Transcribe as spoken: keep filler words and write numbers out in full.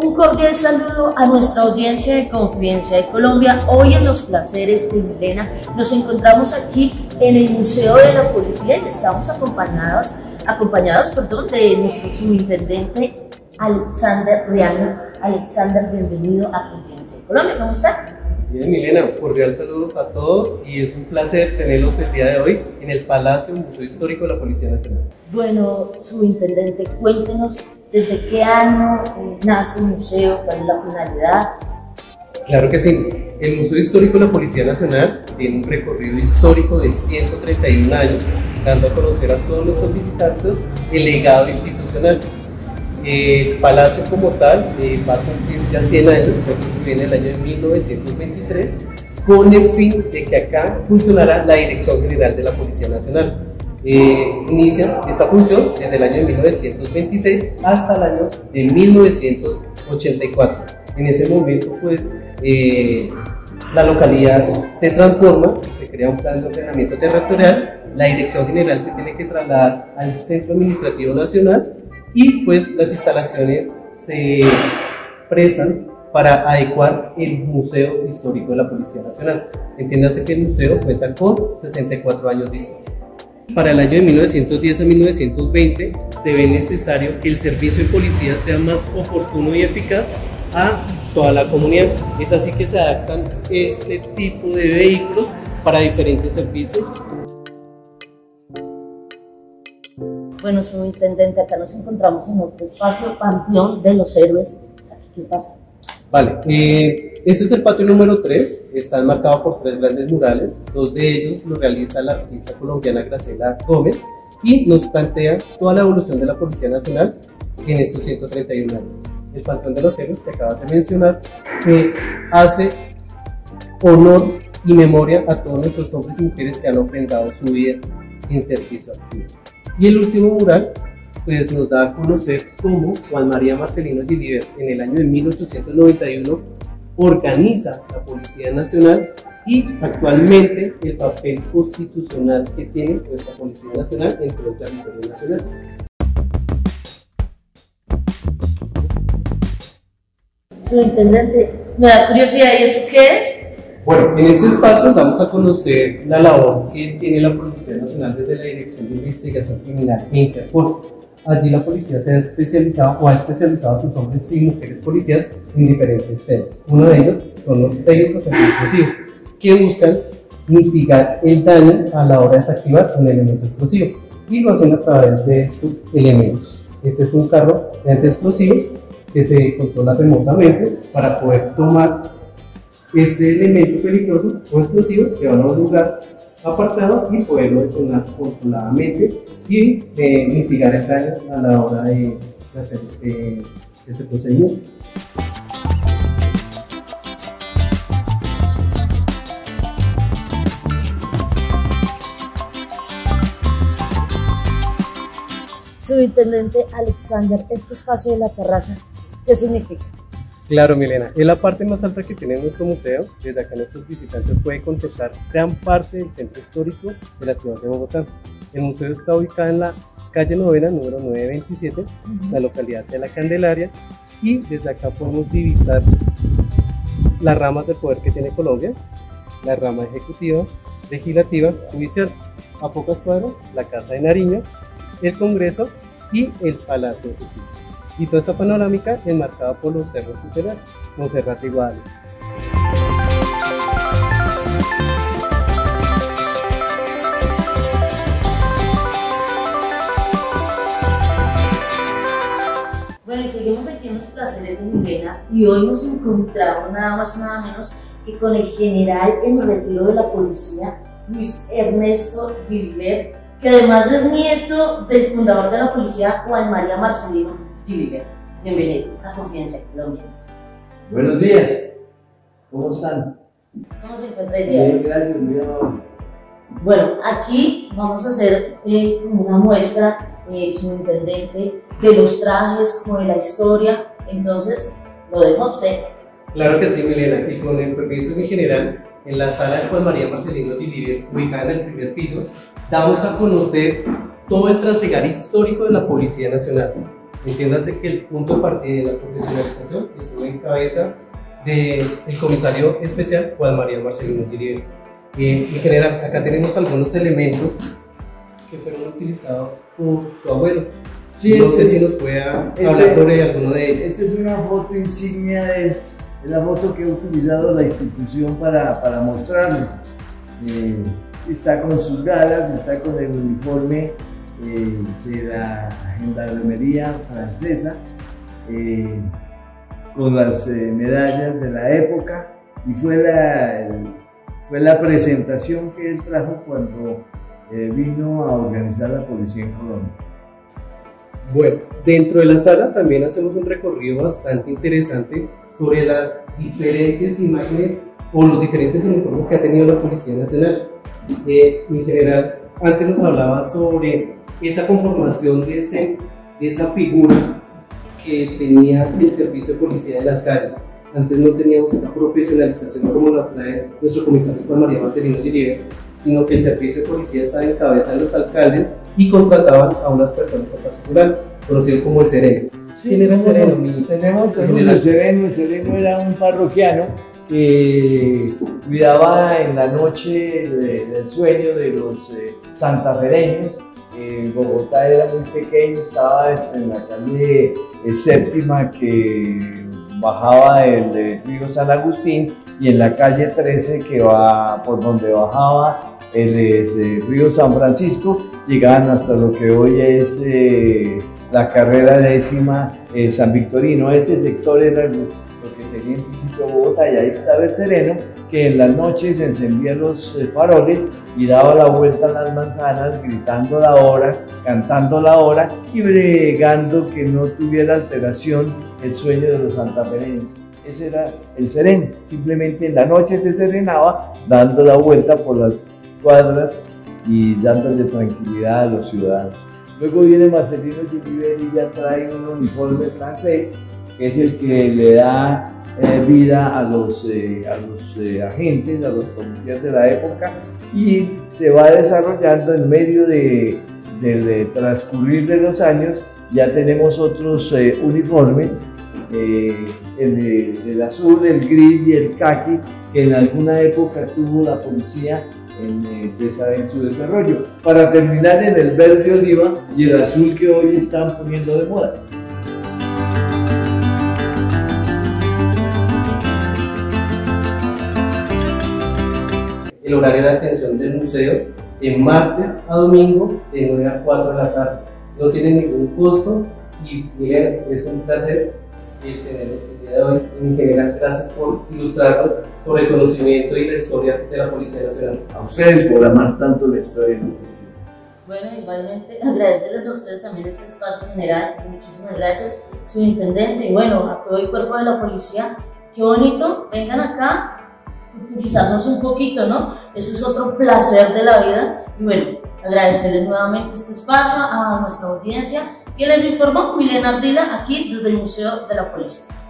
Un cordial saludo a nuestra audiencia de Confidencia de Colombia. Hoy en Los Placeres de Milena nos encontramos aquí en el Museo de la Policía y estamos acompañados, acompañados perdón, de nuestro subintendente Alexander Riaño. Alexander, bienvenido a Confidencia de Colombia. ¿Cómo está? Bien, Milena, cordial saludos a todos y es un placer tenerlos el día de hoy en el Palacio Museo Histórico de la Policía Nacional. Bueno, subintendente, cuéntenos desde qué año eh, nace el museo, cuál es la finalidad. Claro que sí, el Museo Histórico de la Policía Nacional tiene un recorrido histórico de ciento treinta y un años, dando a conocer a todos nuestros visitantes el legado institucional. El palacio como tal eh, va a cumplir ya cien años, fue construido en el año de mil novecientos veintitrés, con el fin de que acá funcionará la Dirección General de la Policía Nacional. Eh, inicia esta función desde el año de mil novecientos veintiséis hasta el año de mil novecientos ochenta y cuatro. En ese momento, pues, eh, la localidad se transforma, se crea un plan de ordenamiento territorial, la Dirección General se tiene que trasladar al Centro Administrativo Nacional y pues las instalaciones se prestan para adecuar el Museo Histórico de la Policía Nacional. Entiéndase que el museo cuenta con sesenta y cuatro años de historia. Para el año de mil novecientos diez a mil novecientos veinte se ve necesario que el servicio de policía sea más oportuno y eficaz a toda la comunidad. Es así que se adaptan este tipo de vehículos para diferentes servicios. Bueno, subintendente, acá nos encontramos en otro espacio, Panteón de los Héroes. ¿Aquí qué pasa? Vale, eh, este es el patio número tres, está enmarcado por tres grandes murales, dos de ellos los realiza la artista colombiana Graciela Gómez y nos plantea toda la evolución de la Policía Nacional en estos ciento treinta y un años. El Panteón de los Héroes que acabas de mencionar, que hace honor y memoria a todos nuestros hombres y mujeres que han ofrendado su vida en servicio activo. Y el último mural pues nos da a conocer cómo Juan María Marcelino Gilibert en el año de mil ochocientos noventa y uno organiza la Policía Nacional y actualmente el papel constitucional que tiene nuestra Policía Nacional en todo el territorio nacional. Subintendente, me da curiosidad, ¿y esto qué es? Bueno, en este espacio vamos a conocer la labor que tiene la Policía Nacional desde la Dirección de Investigación Criminal e Interpol. Allí la policía se ha especializado o ha especializado a sus hombres y mujeres policías en diferentes temas. Uno de ellos son los técnicos explosivos, que buscan mitigar el daño a la hora de desactivar un elemento explosivo y lo hacen a través de estos elementos. Este es un carro de antiexplosivos que se controla remotamente para poder tomar este elemento peligroso o explosivo que van a un lugar apartado y poderlo detonar controladamente y eh, mitigar el daño a la hora de, de hacer este, este procedimiento. Subintendente Alexander, este espacio de la terraza, ¿qué significa? Claro, Milena, es la parte más alta que tiene nuestro museo. Desde acá nuestros visitantes pueden contemplar gran parte del centro histórico de la ciudad de Bogotá. El museo está ubicado en la calle Novena, número novecientos veintisiete, uh-huh. La localidad de La Candelaria, y desde acá podemos divisar las ramas del poder que tiene Colombia, la rama ejecutiva, legislativa, judicial. A pocas cuadras, la Casa de Nariño, el Congreso y el Palacio de Justicia. Y toda esta panorámica enmarcada por los cerros superiores, Monserrate y Guadalupe. Bueno, y seguimos aquí en Los Placeres de Milena y hoy nos encontramos nada más y nada menos que con el general en retiro de la policía, Luis Ernesto Gilibert, que además es nieto del fundador de la policía, Juan María Marcelino Gilibert. Bienvenido a Confidencia de Colombia. Buenos días, ¿cómo están? ¿Cómo se encuentra el día? Bien, gracias, muy amable. Bueno, aquí vamos a hacer eh, una muestra, eh, subintendente, de los trajes, como de la historia, entonces lo dejo a usted. Claro que sí, Milena, y con el permiso de mi general, en la sala de Juan María Marcelino Gilibert, ubicada en el primer piso, damos a conocer todo el trasegar histórico de la Policía Nacional. Entiéndase que el punto de partida de la profesionalización estuvo en cabeza del comisario especial Juan María Marcelino Giribe. Eh, en general, acá tenemos algunos elementos que fueron utilizados por su abuelo. Sí, no este, sé si nos pueda este, hablar sobre alguno de ellos. Esta es una foto insignia de, de la foto que ha utilizado la institución para, para mostrarlo. Eh, está con sus galas, está con el uniforme eh, de la gendarmería francesa, eh, con las eh, medallas de la época, y fue la, el, fue la presentación que él trajo cuando eh, vino a organizar la policía en Colombia. Bueno, dentro de la sala también hacemos un recorrido bastante interesante sobre las diferentes imágenes o los diferentes uniformes que ha tenido la Policía Nacional. Eh, en general, antes nos hablaba sobre esa conformación de, ese, de esa figura que tenía el servicio de policía de las calles. Antes no teníamos esa profesionalización como la trae nuestro comisario Juan María Marcelino Giribe, sino que el servicio de policía estaba en cabeza de los alcaldes y contrataban a unas personas en particular, conocido como el sereno. Sí, ¿quién era el sereno? Mi, tenemos, tenemos el sereno. El sereno era un parroquiano que cuidaba en la noche de, del sueño de los eh, santafereños. Eh, Bogotá era muy pequeño, estaba en la calle eh, séptima que bajaba el, el río San Agustín, y en la calle trece que va por donde bajaba el, el río San Francisco, llegaban hasta lo que hoy es eh, la carrera décima eh, San Victorino. Ese sector era lo que tenía en principio Bogotá, y ahí estaba el sereno, que en las noches encendía los eh, faroles y daba la vuelta a las manzanas gritando la hora, cantando la hora y bregando que no tuviera alteración el sueño de los santafereños. Ese era el sereno. Simplemente en la noche se serenaba dando la vuelta por las cuadras y dándole tranquilidad a los ciudadanos. Luego viene Marcelino Giribe y ya trae un uniforme francés, que es el que le da eh, vida a los, eh, a los eh, agentes, a los policías de la época, y se va desarrollando en medio de, de, de transcurrir de los años. Ya tenemos otros eh, uniformes, eh, el, de, el azul, el gris y el caqui, que en alguna época tuvo la policía en, eh, en su desarrollo, para terminar en el verde oliva y el azul que hoy están poniendo de moda. El horario de atención del museo de martes a domingo de nueve a cuatro de la tarde. No tiene ningún costo y Miguel, es un placer tenerlos el día de hoy. En general, gracias por ilustrarnos sobre el conocimiento y la historia de la Policía Nacional. A ustedes por amar tanto la historia de la policía. Bueno, igualmente agradecerles a ustedes también este espacio general. Muchísimas gracias, subintendente, y bueno, a todo el cuerpo de la policía. Qué bonito, vengan acá, culturizarnos un poquito, ¿no? Ese es otro placer de la vida. Y bueno, agradecerles nuevamente este espacio a nuestra audiencia, que les informó Milena Ardila aquí desde el Museo de la Policía.